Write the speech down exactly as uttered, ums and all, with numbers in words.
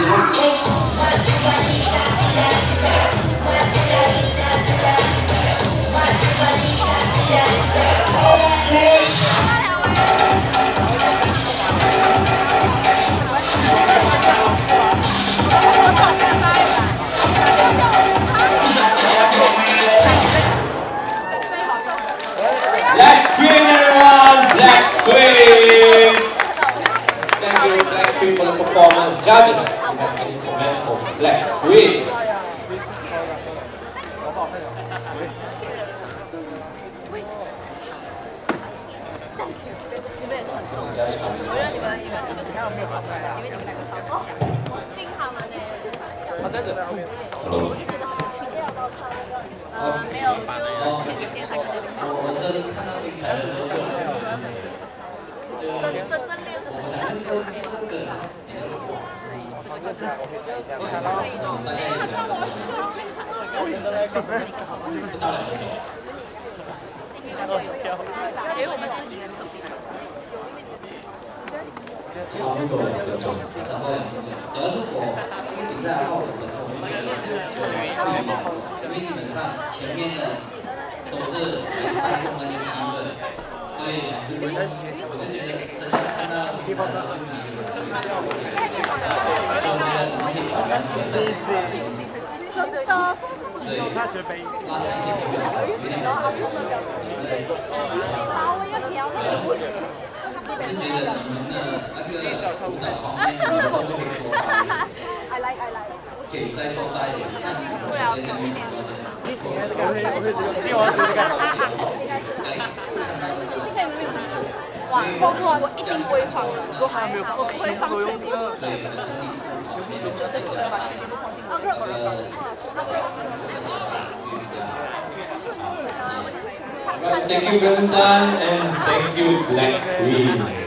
Black Queen, everyone! Black Queen! Thank you, Black Queen, for the performance. Judges, do you have any comments for Black Queen? Judge can discuss. Hello. 哦，没有，哦，我真看到精彩的时候就很就我想那个就是跟比较广，我大概有两分钟，不到两分钟。因为我们是赢了特别。差不多两分钟，差不多两分钟。主要是我那个比赛后，我本身我就觉得这个就不一样，因为基本上前面的都是来带动那个气氛，所以两分钟我就觉得真的看到精彩的时候就迷了，所以我觉得，所以我觉得你们可以把人和这个，对，拉长一点会比较好，有点难做，我是觉得你们的那个舞蹈方面，你们后就可以做大一点，可以再做大一点，像你们这些运动这些，再看到那个哇，我一定不会放的，说还没有，我不会放全部，所以可能是第一步旁边就在这样，那个那个那个就比较好，谢谢。 Right, thank you, Valentine, and thank you, Black Queen.